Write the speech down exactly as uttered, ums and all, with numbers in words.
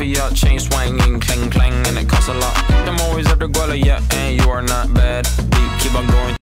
ya, chain swinging, clang clang, and it costs a lot. I'm always at the guala, yeah, and you are not bad. Deep, keep on going.